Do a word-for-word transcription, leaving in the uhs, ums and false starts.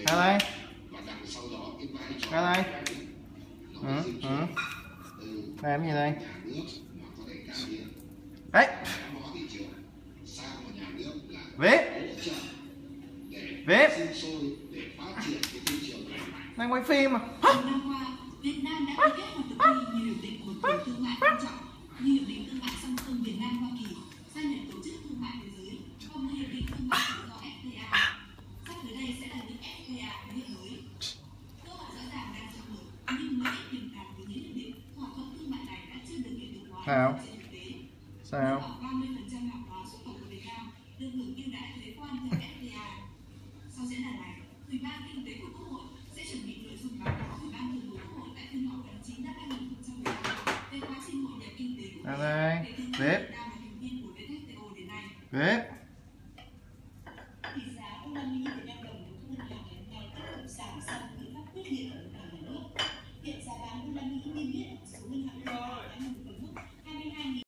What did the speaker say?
ra đây, ra đây. Ừ, ừ. Làm gì đây? Đấy. Veep. Veep. Đang quay phim mà. Việt Nam đã ký kết hoặc thực thi nhiều hiệp định hợp tác thương mại quan trọng như hiệp định thương mại song phương Việt Nam Hoa Kỳ, gia nhập tổ chức thương mại thế giới, và một hiệp định thương mại tự do ép tê a. Sắp tới đây sẽ là những ép tê a thế hệ mới. Cơ hội rõ ràng đang rộng mở, nhưng lợi ích tiềm tàng từ những hiệp định thỏa thuận thương mại này đã chưa được hiện thực hóa trên thực tế. Sao? Khoảng ba mươi phần trăm hàng hóa xuất khẩu của Việt Nam được hưởng ưu đãi thuế quan theo ép tê a. Sau diễn đàn này, Ủy ban Kinh tế của Quốc hội sẽ chuẩn bị nội dung báo cáo Ủy ban Thường vụ Quốc hội tại phiên họp tháng chín năm hai nghìn không trăm mười lăm về quá trình hội nhập kinh tế quốc tế Ra đây. Veep. Việt Nam là thành viên của vê kép tê o đến nay. Veep.